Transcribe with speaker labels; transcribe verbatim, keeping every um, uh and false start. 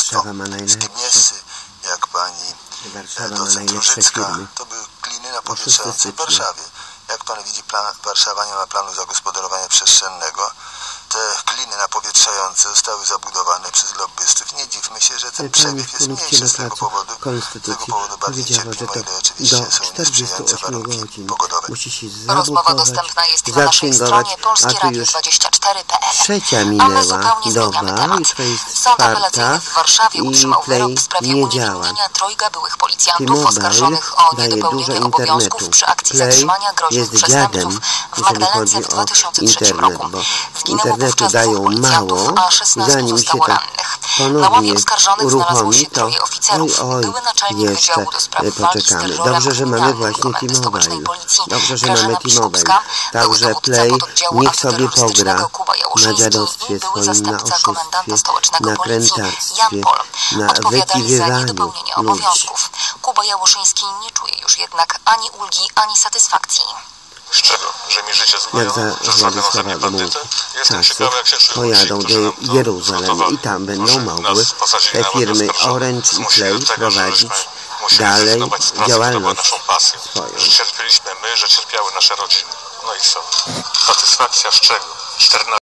Speaker 1: Warszawa ma najlepsze.
Speaker 2: Jak pani
Speaker 1: Warszawa ma najlepsze firmy.
Speaker 2: To były kliny napowietrzające w Warszawie. Jak pan widzi, plan, Warszawa nie ma planu zagospodarowania przestrzennego. Te kliny napowietrzające zostały zabudowane przez lobbystów. Nie dziwmy się, że ten przebieg jest mniejszy z tego powodu.
Speaker 1: Konstytucji powiedziała, że to do czterdziestu ośmiu godzin musi się zabudować, zaksięgować, a tu już trzecia minęła doba, już to jest czwarta i Play nie działa. T-Mobile daje dużo internetu. Play jest dziadem, jeżeli chodzi o internet, bo internetu dają mało, zanim się tak ponownie uruchomi, to oj, oj, jeszcze poczekamy. Dobrze, że mamy właśnie T-Mobile. Dobrze, że mamy T-Mobile. Także Play niech sobie pogra na dziadostwie swoim, na oszustwie, na krętactwie, na wykiwywaniu ludzi.
Speaker 3: Kuba Jałoszyński nie czuje już jednak ani ulgi, ani satysfakcji.
Speaker 4: Z czego? Że mi życie
Speaker 1: Jak za Władysława Gomułki czasy pojadą do Jeruzalem i tam będą mogły te firmy Orange i Play prowadzić dalej działalność swoją.
Speaker 4: Że cierpieliśmy my, że cierpiały nasze rodziny. No i co? Satysfakcja z czego? czternaście